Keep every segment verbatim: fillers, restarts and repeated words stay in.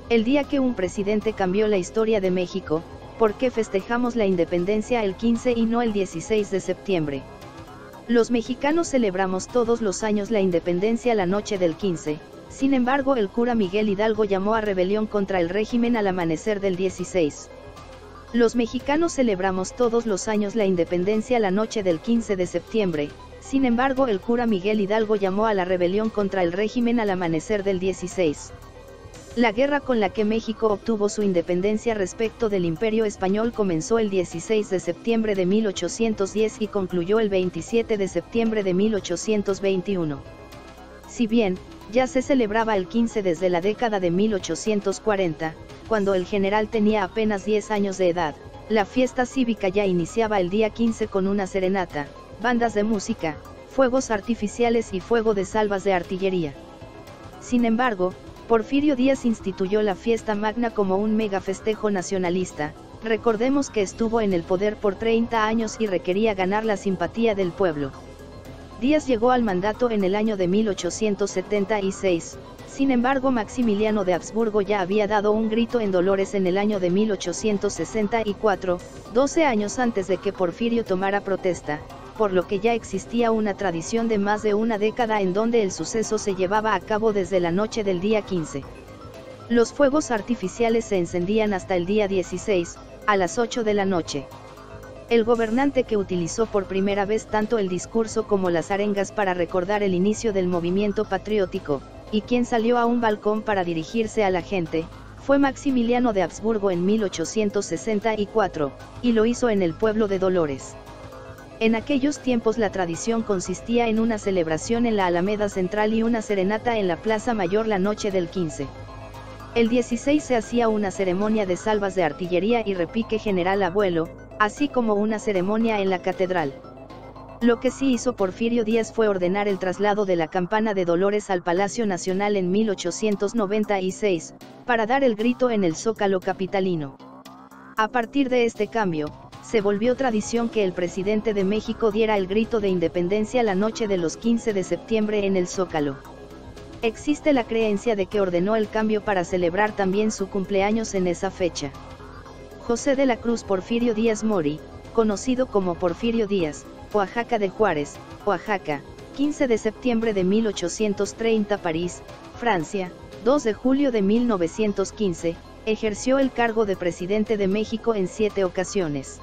El día que un presidente cambió la historia de México, ¿por qué festejamos la independencia el quince y no el dieciséis de septiembre? Los mexicanos celebramos todos los años la independencia la noche del quince, sin embargo el cura Miguel Hidalgo llamó a rebelión contra el régimen al amanecer del dieciséis. Los mexicanos celebramos todos los años la independencia la noche del quince de septiembre, sin embargo el cura Miguel Hidalgo llamó a la rebelión contra el régimen al amanecer del dieciséis. La guerra con la que México obtuvo su independencia respecto del Imperio Español comenzó el dieciséis de septiembre de mil ochocientos diez y concluyó el veintisiete de septiembre de mil ochocientos veintiuno. Si bien, ya se celebraba el quince desde la década de mil ochocientos cuarenta, cuando el general tenía apenas diez años de edad, la fiesta cívica ya iniciaba el día quince con una serenata, bandas de música, fuegos artificiales y fuego de salvas de artillería. Sin embargo, Porfirio Díaz instituyó la fiesta magna como un mega festejo nacionalista. Recordemos que estuvo en el poder por treinta años y requería ganar la simpatía del pueblo. Díaz llegó al mandato en el año de mil ochocientos setenta y seis, sin embargo Maximiliano de Habsburgo ya había dado un grito en Dolores en el año de mil ochocientos sesenta y cuatro, doce años antes de que Porfirio tomara protesta, por lo que ya existía una tradición de más de una década en donde el suceso se llevaba a cabo desde la noche del día quince. Los fuegos artificiales se encendían hasta el día dieciséis, a las ocho de la noche. El gobernante que utilizó por primera vez tanto el discurso como las arengas para recordar el inicio del movimiento patriótico, y quien salió a un balcón para dirigirse a la gente, fue Maximiliano de Habsburgo en mil ochocientos sesenta y cuatro, y lo hizo en el pueblo de Dolores. En aquellos tiempos la tradición consistía en una celebración en la Alameda Central y una serenata en la Plaza Mayor la noche del quince. El dieciséis se hacía una ceremonia de salvas de artillería y repique general abuelo, así como una ceremonia en la catedral. Lo que sí hizo Porfirio Díaz fue ordenar el traslado de la campana de Dolores al Palacio Nacional en mil ochocientos noventa y seis, para dar el grito en el Zócalo capitalino. A partir de este cambio, se volvió tradición que el presidente de México diera el grito de independencia la noche de los quince de septiembre en el Zócalo. Existe la creencia de que ordenó el cambio para celebrar también su cumpleaños en esa fecha. José de la Cruz Porfirio Díaz Mori, conocido como Porfirio Díaz, Oaxaca de Juárez, Oaxaca, quince de septiembre de mil ochocientos treinta París, Francia, dos de julio de mil novecientos quince, ejerció el cargo de presidente de México en siete ocasiones.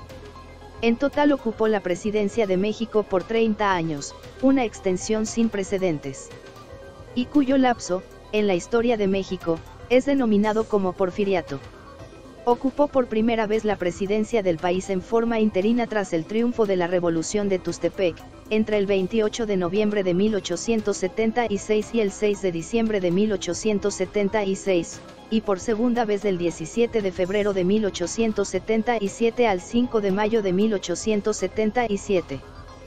En total ocupó la presidencia de México por treinta años, una extensión sin precedentes. Y cuyo lapso, en la historia de México, es denominado como Porfiriato. Ocupó por primera vez la presidencia del país en forma interina tras el triunfo de la Revolución de Tustepec, entre el veintiocho de noviembre de mil ochocientos setenta y seis y el seis de diciembre de mil ochocientos setenta y seis, y por segunda vez del diecisiete de febrero de mil ochocientos setenta y siete al cinco de mayo de mil ochocientos setenta y siete.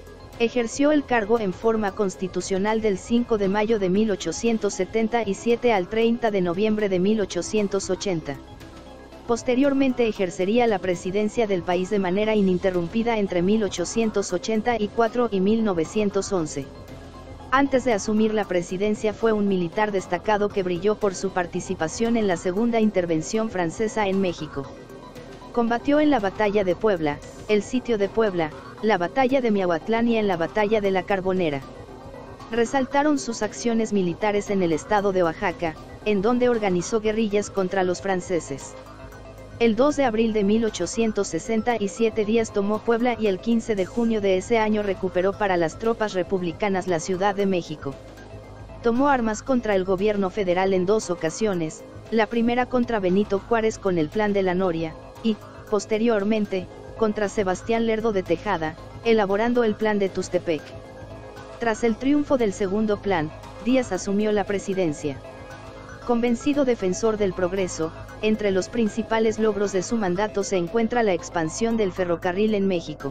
Ejerció el cargo en forma constitucional del cinco de mayo de mil ochocientos setenta y siete al treinta de noviembre de mil ochocientos ochenta. Posteriormente ejercería la presidencia del país de manera ininterrumpida entre mil ochocientos ochenta y cuatro y mil novecientos once. Antes de asumir la presidencia fue un militar destacado que brilló por su participación en la segunda intervención francesa en México. Combatió en la Batalla de Puebla, el Sitio de Puebla, la Batalla de Miahuatlán y en la Batalla de la Carbonera. Resaltaron sus acciones militares en el estado de Oaxaca, en donde organizó guerrillas contra los franceses. El dos de abril de mil ochocientos sesenta y siete Díaz tomó Puebla y el quince de junio de ese año recuperó para las tropas republicanas la Ciudad de México. Tomó armas contra el gobierno federal en dos ocasiones, la primera contra Benito Juárez con el Plan de la Noria, y, posteriormente, contra Sebastián Lerdo de Tejada, elaborando el Plan de Tustepec. Tras el triunfo del segundo plan, Díaz asumió la presidencia. Convencido defensor del progreso, entre los principales logros de su mandato se encuentra la expansión del ferrocarril en México.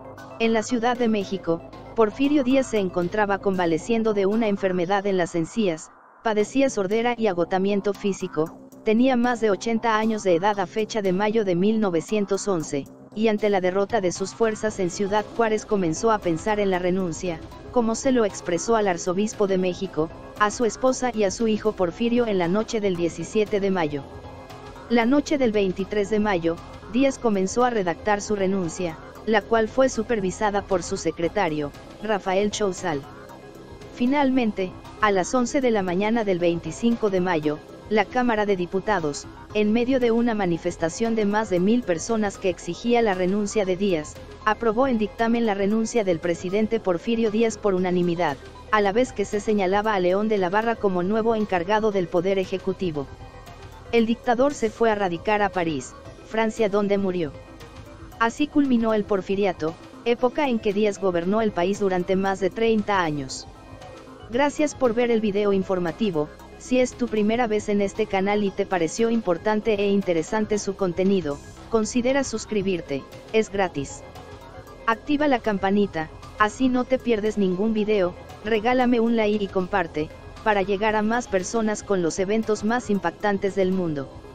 En la Ciudad de México, Porfirio Díaz se encontraba convaleciendo de una enfermedad en las encías, padecía sordera y agotamiento físico, tenía más de ochenta años de edad a fecha de mayo de mil novecientos once, y ante la derrota de sus fuerzas en Ciudad Juárez comenzó a pensar en la renuncia, como se lo expresó al arzobispo de México, a su esposa y a su hijo Porfirio en la noche del diecisiete de mayo. La noche del veintitrés de mayo, Díaz comenzó a redactar su renuncia, la cual fue supervisada por su secretario, Rafael Chouzal. Finalmente, a las once de la mañana del veinticinco de mayo, la Cámara de Diputados, en medio de una manifestación de más de mil personas que exigía la renuncia de Díaz, aprobó en dictamen la renuncia del presidente Porfirio Díaz por unanimidad, a la vez que se señalaba a León de la Barra como nuevo encargado del Poder Ejecutivo. El dictador se fue a radicar a París, Francia, donde murió. Así culminó el porfiriato, época en que Díaz gobernó el país durante más de treinta años. Gracias por ver el video informativo. Si es tu primera vez en este canal y te pareció importante e interesante su contenido, considera suscribirte, es gratis. Activa la campanita, así no te pierdes ningún video, regálame un like y comparte, para llegar a más personas con los eventos más impactantes del mundo.